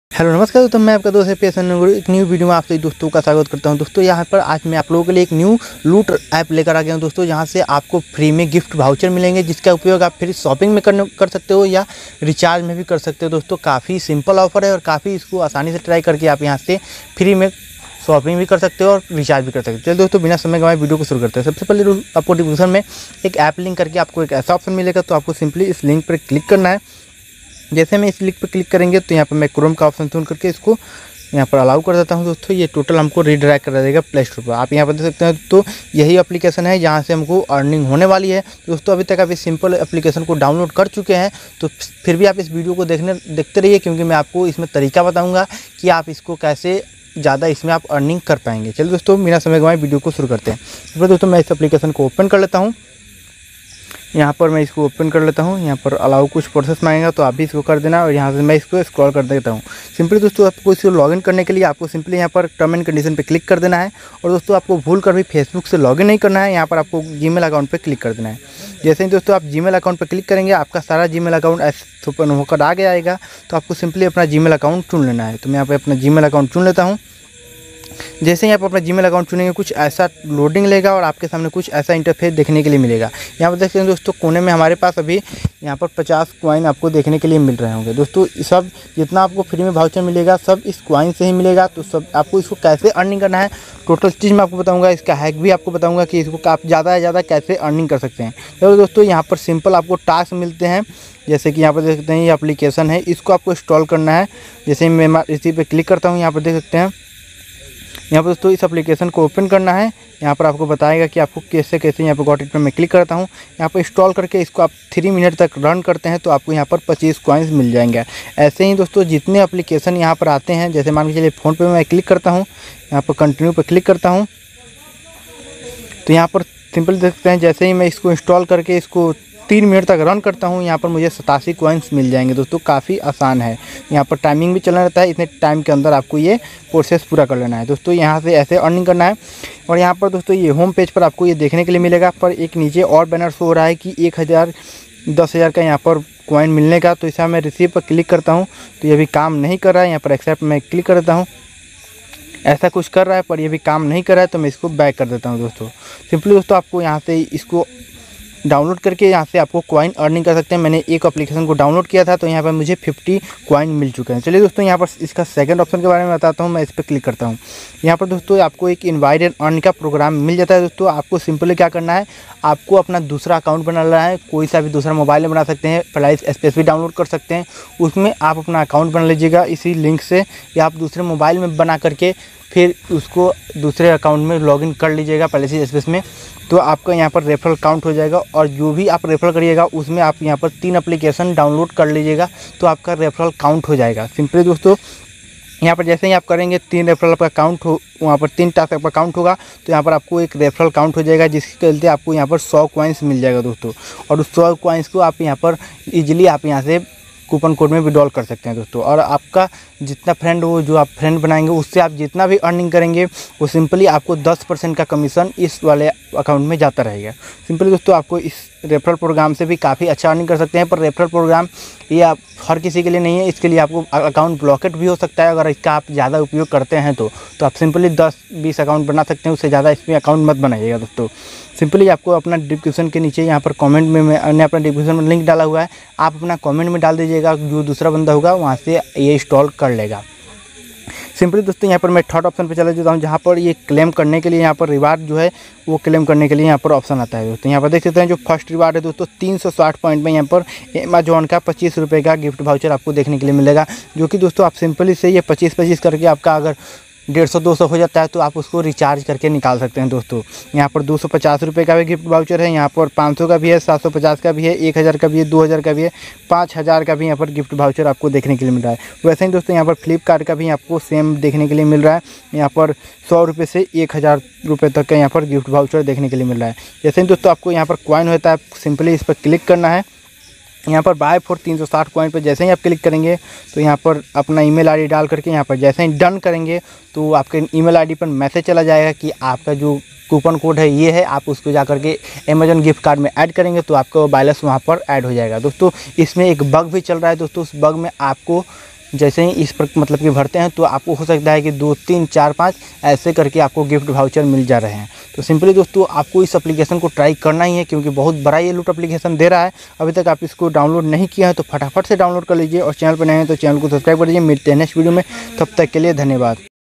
Hello नमस्कार दोस्तों, मैं आपका दोस्त PSN एक न्यू वीडियो में आप सभी दोस्तों का स्वागत करता हूं। दोस्तों यहाँ पर आज मैं आप लोगों के लिए एक न्यू लूट ऐप लेकर आ गया हूं। दोस्तों जहां से आपको फ्री में गिफ्ट वाउचर मिलेंगे, जिसका उपयोग आप फिर शॉपिंग में कर सकते हो या रिचार्ज में भी कर सकते हो। दोस्तों काफ़ी सिंपल ऑफर है और काफ़ी इसको आसानी से ट्राई करके आप यहाँ से फ्री में शॉपिंग भी कर सकते हो और रिचार्ज भी कर सकते हो। चलिए दोस्तों बिना समय गंवाए वीडियो को शुरू करते हैं। सबसे पहले आपको डिस्क्रिप्शन में एक ऐप लिंक करके आपको एक ऐसा ऑप्शन मिलेगा, तो आपको सिंपली इस लिंक पर क्लिक करना है। जैसे मैं इस लिंक पर क्लिक करेंगे तो यहाँ पर मैं क्रोम का ऑप्शन चुन करके इसको यहाँ पर अलाउ कर देता हूँ। दोस्तों ये टोटल हमको रीडायरेक्ट कर देगा प्ले स्टोर पर। आप यहाँ पर देख सकते हैं तो यही एप्लीकेशन है जहाँ से हमको अर्निंग होने वाली है। दोस्तों अभी तक आप इस सिंपल एप्लीकेशन को डाउनलोड कर चुके हैं तो फिर भी आप इस वीडियो को देखते रहिए, क्योंकि मैं आपको इसमें तरीका बताऊँगा कि आप इसको कैसे ज़्यादा इसमें आप अर्निंग कर पाएंगे। चलिए दोस्तों बिना समय गंवाए वीडियो को शुरू करते हैं। तो दोस्तों मैं इस एप्लीकेशन को ओपन कर लेता हूँ। यहाँ पर मैं इसको ओपन कर लेता हूँ। यहाँ पर अलाउ कुछ प्रोसेस मांगेगा तो आप भी इसको कर देना और यहाँ से मैं इसको स्क्रॉल कर देता हूँ। सिंपली दोस्तों आपको इसको लॉगिन करने के लिए आपको सिंपली यहाँ पर टर्म एंड कंडीशन पे क्लिक कर देना है। और दोस्तों आपको भूल कर भी फेसबुक से लॉगिन नहीं करना है। यहाँ पर आपको जीमेल अकाउंट पर क्लिक कर देना है। जैसे ही दोस्तों आप जीमेल अकाउंट पर क्लिक करेंगे आपका सारा जीमेल अकाउंट ऐसे ओपन होकर आ गया आएगा। तो आपको सिंपली अपना जीमेल अकाउंट चुन लेना है। तो मैं यहाँ पर अपना जीमेल अकाउंट चुन लेता हूँ। जैसे ही आप अपना जीमेल अकाउंट चुनेंगे कुछ ऐसा लोडिंग लेगा और आपके सामने कुछ ऐसा इंटरफेस देखने के लिए मिलेगा। यहाँ पर देख सकते हैं दोस्तों कोने में हमारे पास अभी यहाँ पर 50 कॉइन आपको देखने के लिए मिल रहे होंगे। दोस्तों सब जितना आपको फ्री में वाउचर मिलेगा सब इस कॉइन से ही मिलेगा। तो सब आपको इसको कैसे अर्निंग करना है टोटल चीज़ मैं आपको बताऊँगा। इसका हैक भी आपको बताऊँगा कि इसको आप ज़्यादा से ज़्यादा कैसे अर्निंग कर सकते हैं। तो दोस्तों यहाँ पर सिंपल आपको टास्क मिलते हैं। जैसे कि यहाँ पर देख सकते हैं ये एप्लीकेशन है, इसको आपको इंस्टॉल करना है। जैसे ही मैं इसी पर क्लिक करता हूँ यहाँ पर देख सकते हैं यहाँ पर दोस्तों इस एप्लीकेशन को ओपन करना है। यहाँ पर आपको बताएगा कि आपको कैसे यहाँ पर गॉट इट पर मैं क्लिक करता हूँ। यहाँ पर इंस्टॉल करके इसको आप 3 मिनट तक रन करते हैं तो आपको यहाँ पर 25 कॉइन्स मिल जाएंगे। ऐसे ही दोस्तों जितने एप्लीकेशन यहाँ पर आते हैं, जैसे मान के चलिए फ़ोन पे मैं क्लिक करता हूँ, यहाँ पर कंटिन्यू पर क्लिक करता हूँ तो यहाँ पर सिंपल देख सकते हैं जैसे ही मैं इसको इंस्टॉल करके इसको 3 मिनट तक रन करता हूँ यहाँ पर मुझे 87 कॉइन्स मिल जाएंगे। दोस्तों काफ़ी आसान है। यहाँ पर टाइमिंग भी चलना रहता है, इतने टाइम के अंदर आपको ये प्रोसेस पूरा कर लेना है। दोस्तों यहाँ से ऐसे अर्निंग करना है। और यहाँ पर दोस्तों ये होम पेज पर आपको ये देखने के लिए मिलेगा, पर एक नीचे और बैनर शो हो रहा है कि 1000 10,000 का यहाँ पर कॉइन मिलने का। तो इसे मैं रिसीव पर क्लिक करता हूँ तो ये भी काम नहीं कर रहा है। यहाँ पर एक्सेप्ट मैं क्लिक कर देता हूँ, ऐसा कुछ कर रहा है पर ये भी काम नहीं कर रहा है तो मैं इसको बैक कर देता हूँ। दोस्तों सिंपली दोस्तों आपको यहाँ से इसको डाउनलोड करके यहाँ से आपको कॉइन अर्निंग कर सकते हैं। मैंने एक एप्लीकेशन को डाउनलोड किया था तो यहाँ पर मुझे 50 कॉइन मिल चुके हैं। चलिए दोस्तों यहाँ पर इसका सेकंड ऑप्शन के बारे में बताता हूँ। मैं इस पर क्लिक करता हूँ। यहाँ पर दोस्तों आपको एक इनवाइट एंड अर्न का प्रोग्राम मिल जाता है। दोस्तों आपको सिंपली क्या करना है, आपको अपना दूसरा अकाउंट बनाना है। कोई सा भी दूसरा मोबाइल में बना सकते हैं, प्राइस स्पेस भी डाउनलोड कर सकते हैं। उसमें आप अपना अकाउंट बना लीजिएगा इसी लिंक से, या आप दूसरे मोबाइल में बना करके फिर उसको दूसरे अकाउंट में लॉगिन कर लीजिएगा पहले से स्पेस में। तो आपका यहाँ पर रेफरल काउंट हो जाएगा और जो भी आप रेफरल करिएगा उसमें आप यहाँ पर 3 एप्लीकेशन डाउनलोड कर लीजिएगा तो आपका रेफरल काउंट हो जाएगा। सिंपली दोस्तों यहाँ पर जैसे ही आप करेंगे 3 रेफरल आपका काउंट हो, वहाँ पर 3 टास्क आपका काउंट होगा तो यहाँ पर आपको एक रेफरल काउंट हो जाएगा, जिसके चलते आपको यहाँ पर 100 कॉइन्स मिल जाएगा दोस्तों। और उस 100 कॉइन्स को आप यहाँ पर ईजिली आप यहाँ से कूपन कोड में विड्रॉल कर सकते हैं दोस्तों। और आपका जितना फ्रेंड हो, जो आप फ्रेंड बनाएंगे उससे आप जितना भी अर्निंग करेंगे वो सिंपली आपको 10% का कमीशन इस वाले अकाउंट में जाता रहेगा। सिंपली दोस्तों आपको इस रेफरल प्रोग्राम से भी काफ़ी अच्छा अर्निंग कर सकते हैं, पर रेफरल प्रोग्राम ये आप हर किसी के लिए नहीं है। इसके लिए आपको अकाउंट ब्लॉकेट भी हो सकता है। अगर इसका आप ज़्यादा उपयोग करते हैं तो आप सिंपली 10-20 अकाउंट बना सकते हैं, उससे ज़्यादा इसमें अकाउंट मत बनाइएगा दोस्तों। सिंपली आपको अपना डिस्क्रिप्शन के नीचे यहाँ पर कमेंट में मैंने अपना डिस्क्रिप्शन में लिंक डाला हुआ है, आप अपना कमेंट में डाल दीजिएगा। जो दूसरा बंदा होगा वहाँ से ये इंस्टॉल कर लेगा। सिंपली दोस्तों यहाँ पर मैं थर्ड ऑप्शन पे चला जाता हूँ, जहाँ पर ये क्लेम करने के लिए यहाँ पर रिवार्ड जो है वो क्लेम करने के लिए यहाँ पर ऑप्शन आता है। दोस्तों यहाँ पर देख सकते हैं जो फर्स्ट रिवार्ड है दोस्तों 360 पॉइंट में यहाँ पर अमेजॉन का 25 रुपये का गिफ्ट वाउचर आपको देखने के लिए मिलेगा। जो कि दोस्तों आप सिंपली से ये 25-25 करके आपका अगर 150-200 हो जाता है तो आप उसको रिचार्ज करके निकाल सकते हैं। दोस्तों यहाँ पर 250 रुपये का भी गिफ्ट वाउचर है, यहाँ पर 500 का भी है, 750 का भी है, 1000 का भी है, 2000 का भी है, 5000 का भी यहाँ पर गिफ्ट वाउचर आपको देखने के लिए मिल रहा है। वैसे ही दोस्तों यहाँ पर फ्लिपकार्ट का भी आपको सेम देखने के लिए मिल रहा है। यहाँ पर 100 रुपये से 1000 रुपये तक का यहाँ पर गिफ्ट वाउचर देखने के लिए मिल रहा है। जैसे ही दोस्तों आपको यहाँ पर कॉइन होता है, सिंपली इस पर क्लिक करना है। यहाँ पर बाय फॉर 360 कॉइन पर जैसे ही आप क्लिक करेंगे तो यहाँ पर अपना ईमेल आईडी डाल करके यहाँ पर जैसे ही डन करेंगे तो आपके ईमेल आईडी पर मैसेज चला जाएगा कि आपका जो कूपन कोड है ये है। आप उसको जा करके अमेजॉन गिफ्ट कार्ड में ऐड करेंगे तो आपका बैलेंस वहाँ पर ऐड हो जाएगा। दोस्तों इसमें एक बग भी चल रहा है दोस्तों, उस बग में आपको जैसे ही इस पर मतलब कि भरते हैं तो आपको हो सकता है कि 2, 3, 4, 5 ऐसे करके आपको गिफ्ट वाउचर मिल जा रहे हैं। तो सिंपली दोस्तों आपको इस एप्लीकेशन को ट्राई करना ही है, क्योंकि बहुत बड़ा ये लूट एप्लीकेशन दे रहा है। अभी तक आप इसको डाउनलोड नहीं किया है तो फटाफट से डाउनलोड कर लीजिए, और चैनल पर नए हैं तो चैनल को सब्सक्राइब कर लीजिए। मिलते हैं नेक्स्ट वीडियो में, तब तक के लिए धन्यवाद।